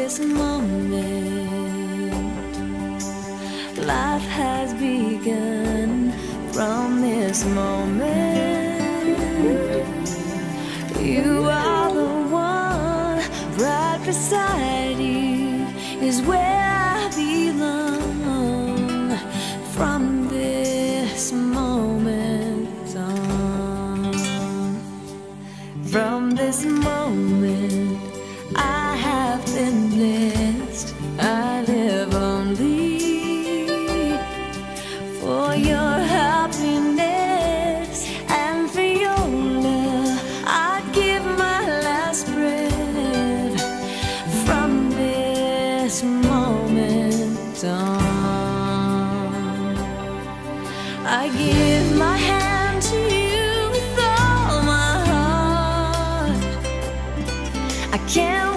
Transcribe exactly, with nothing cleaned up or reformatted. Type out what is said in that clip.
this moment. Life has begun from this moment. You are the one, right beside you is where I belong. From this moment on, from this moment I have been blessed. I live only for your happiness and for your love. I give my last breath. From this moment on, I give my hand to you with all my heart. I can't